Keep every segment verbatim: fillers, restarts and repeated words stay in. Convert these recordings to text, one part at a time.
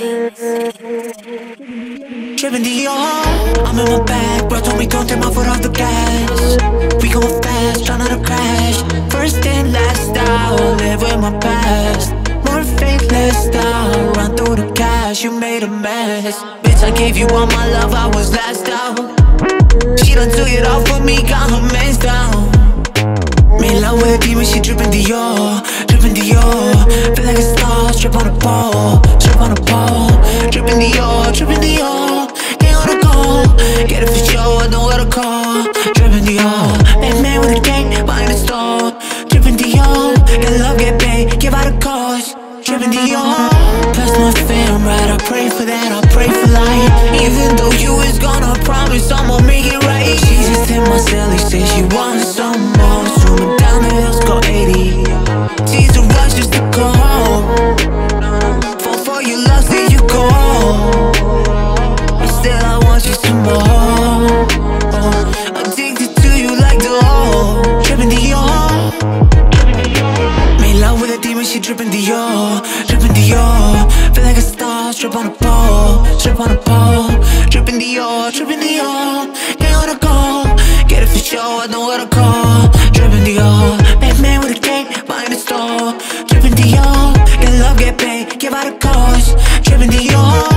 Dripping Dior, I'm in my bag. Bro told me don't take my foot off the gas. We going fast, try not to crash. First in, last out, live with my past. More faith, less doubt, run through the cash. You made a mess. Bitch, I gave you all my love, I was last out. She done took it off for me, got her mans down. Made love with a demon, she drippin' Dior, drippin' Dior. Feel like a star, strip on a pole, strip on a pole. Drippin' Dior, drippin' Dior. Can't on the go, get it for sure, I know what to call. Drippin' Dior, make man with a gang, behind the store. Drippin' Dior, get love, get paid, give out a cause. Drippin' Dior, pass my fam right, I pray for that, I pray for life. Even though you is gone, I promise I'ma make it right. She just hit my celly, say she wants some more. Zooming down the hills, go eighty. Tease the rush just to go home. Fall for your love, there you go. And still I want you some more. Oh, addicted to you like the whole. Drippin' Dior. Made love with a demon, she drippin' Dior, drippin' Dior. Feel like a star, strip on a pole, strip on a pole. Drippin' Dior, drippin' Dior. Can't on the go, get it for sure, I know what to call. Drippin' Dior, make man with a cake, behind the store. Drippin' Dior, get love, get paid, give out a cause. Drippin' Dior.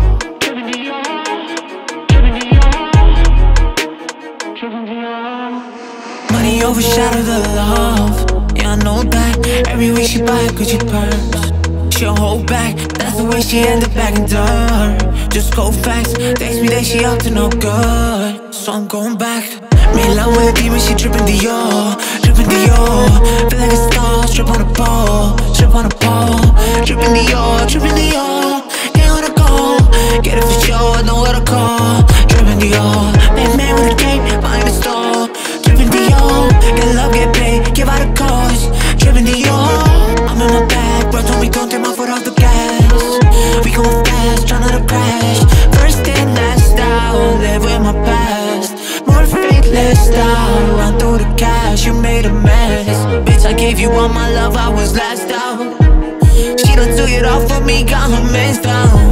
Money overshadow the love. Yeah, I know that. Every week she buy a Gucci purse. She'll hold back, that's the way she ended back in dirt. Just go facts, text me that she up to no good. So I'm going back. Made love with a demon, she drippin' Dior, drippin' Dior. Feel like a star, strip on a pole, strip on a pole. Drippin' Dior, drippin' Dior. Can't on the go, get it for sure, I know what to call. Drippin' Dior, make man with a cake, behind the store. Drippin' Dior, get love, get paid, give out a cause. Drippin' Dior, I'm in my bag. Bro told me don't take my foot off the gas. We going fast, try not to crash. First in, last out, live with my past. More faith, less doubt, run through the cash. You made a mess. Bitch, I gave you all my love, I was last out. She done took it off for me, got her mans down.